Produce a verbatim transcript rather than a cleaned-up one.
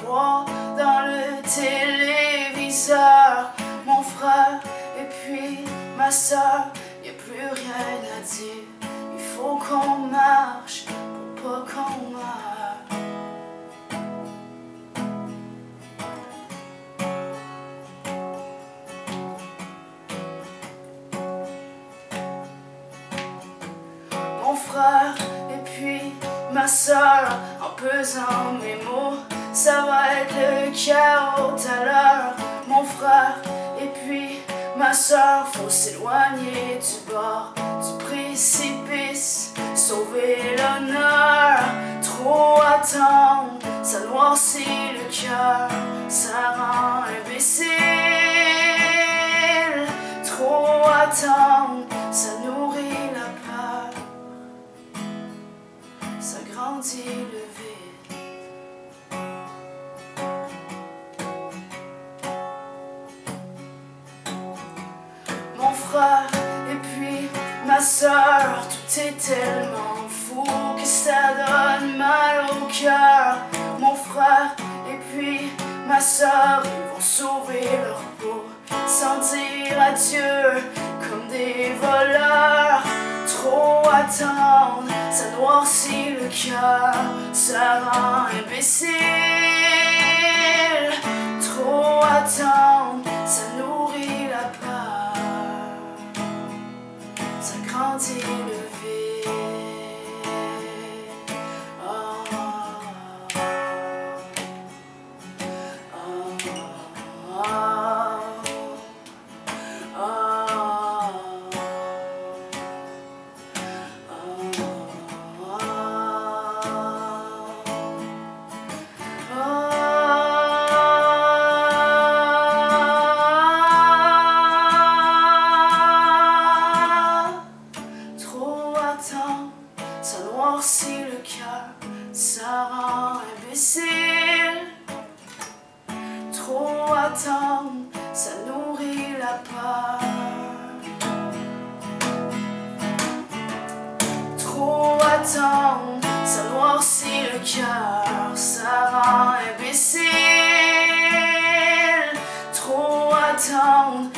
voir dans le téléviseur mon frère et puis ma soeur. Y'a plus rien à dire, il faut qu'on marche pour pas qu'on meure. Mon frère et puis ma soeur, en pesant mes mots, ça va être le chaos tout à l'heure. Mon frère et puis ma soeur, faut s'éloigner du bord du précipice, sauver l'honneur. Trop attendre, ça noircit le cœur, ça rend imbécile. Trop attendre, ça nourrit la peur, ça grandit le vide. Mon frère et puis ma soeur, tout est tellement fou que ça donne mal au cœur. Mon frère et puis ma soeur, ils vont sauver leur peau sans dire adieu comme des voleurs. Trop attendre, ça noircit le cœur, ça rend imbécile. Trop attendre, ça nourrit la peur, ça grandit le vide. Oh, oh, oh, oh, oh. Ça noircit le cœur, ça rend imbécile. Trop attendre, ça nourrit la peur. Trop attendre, ça noircit le cœur, ça rend imbécile. Trop attendre,